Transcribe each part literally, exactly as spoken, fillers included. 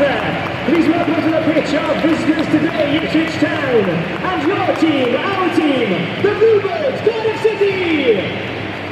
banter. Please welcome to the pitch our visitors today, Ipswich Town. And your team, our team, the Bluebirds, Cardiff City.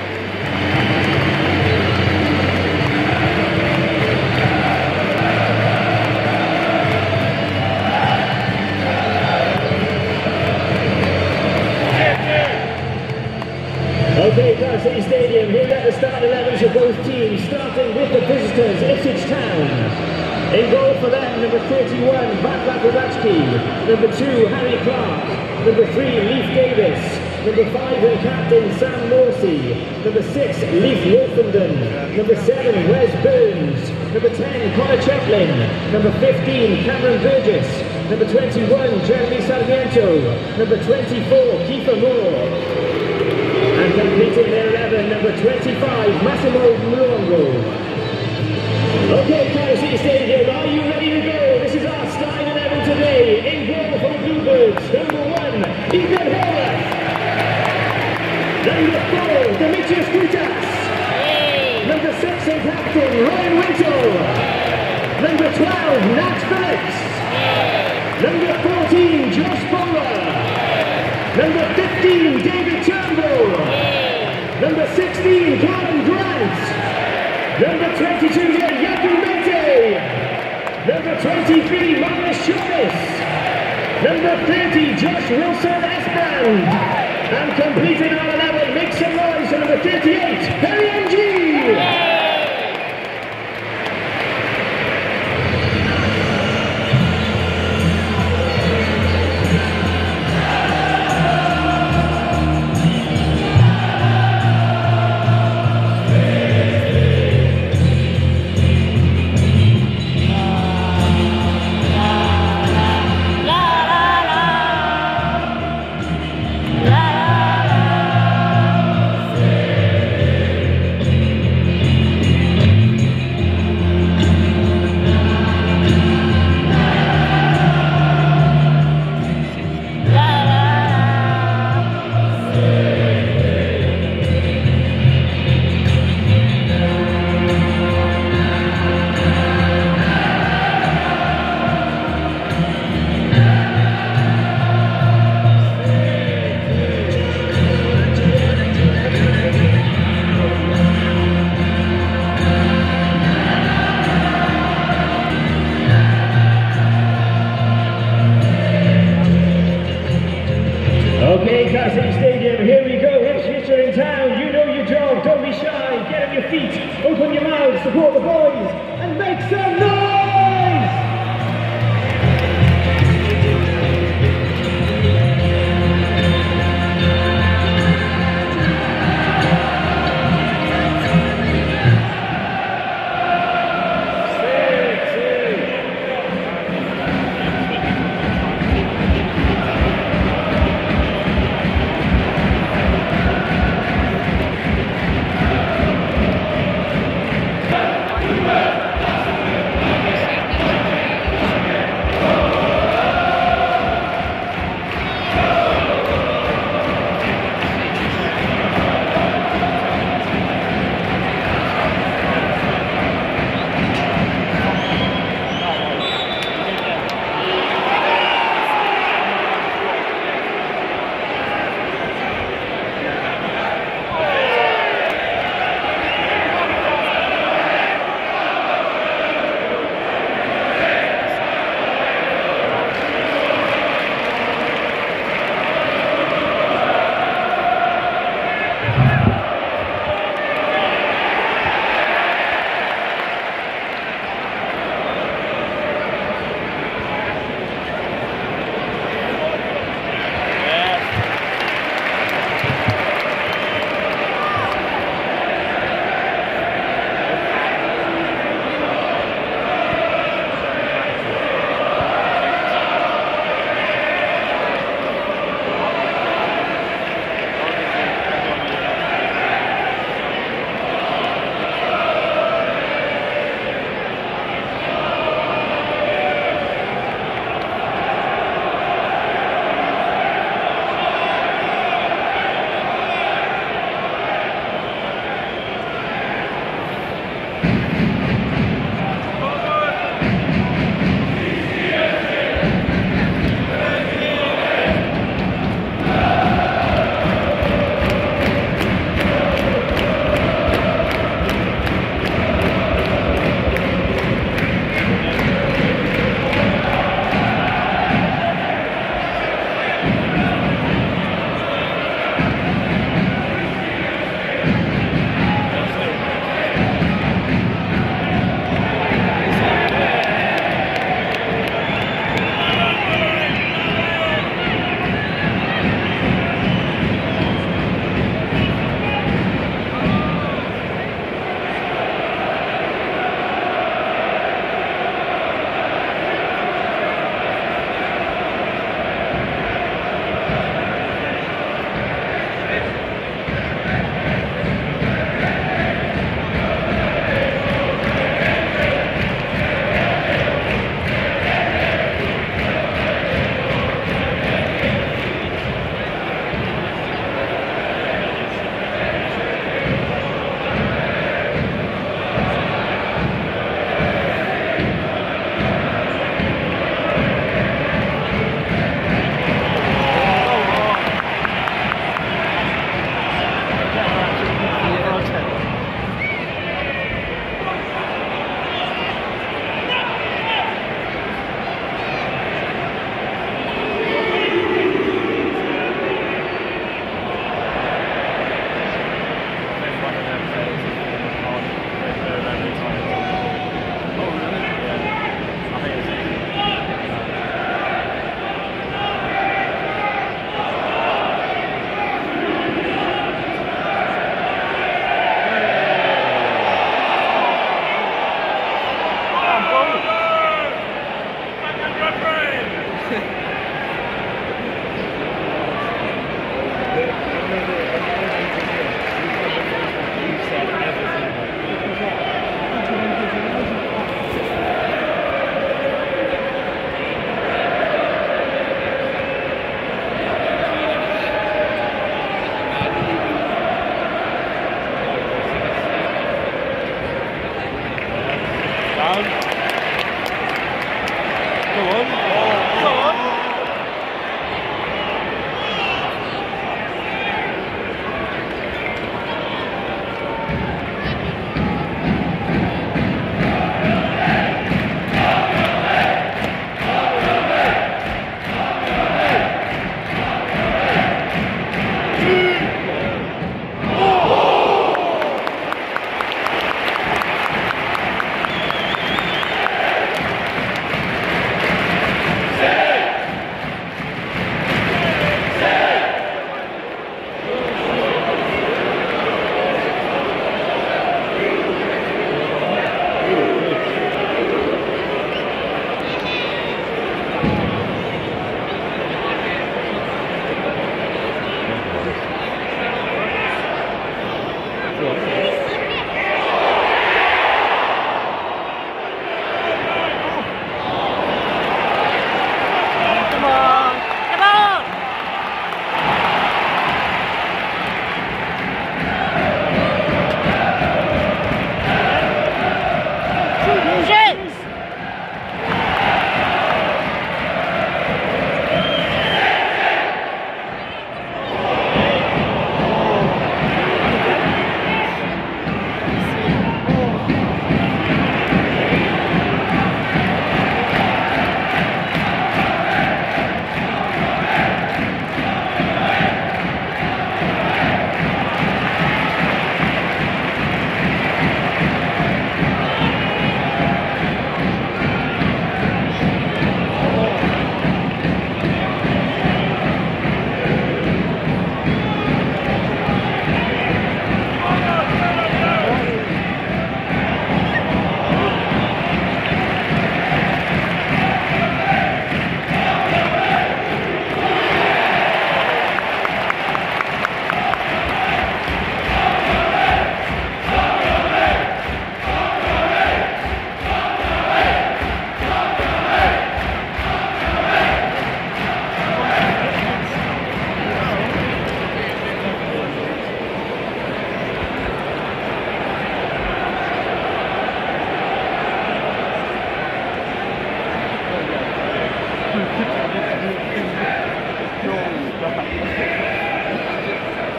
Okay, Cardiff City Stadium, here at the start elevens of both teams, starting with the visitors, Ipswich Town. In goal for them, number thirty-one, Václav Hrabatský, number two, Harry Clark, number three, Leif Davis, number five and captain, Sam Morsey, number six, Leif Wolfenden, number seven, Wes Burns, number ten, Connor Chaplin, number fifteen, Cameron Burgess, number twenty-one, Jeremy Sarmiento, number twenty-four, Kiefer Moore. And completing their eleven, number twenty-five, Massimo Mulongo. Okay, Cardiff City Stadium, are you ready to go? This is our starting eleven today. In goal for the Bluebirds, number one, Ethan Horvath. Number four, Demetrius Koutas. Number six and captain, Ryan Wintle. Number twelve, Nat Phillips. Number fourteen, Josh Bowler. Number fifteen, David Turnbull. Number sixteen, Gavin Grant. Number twenty-two, Yaku Mete. Number twenty-three, Marius Shovis. Number thirty, Josh Wilson Esband. And completing our eleven, make some noise for number thirty-eight, Perry M G.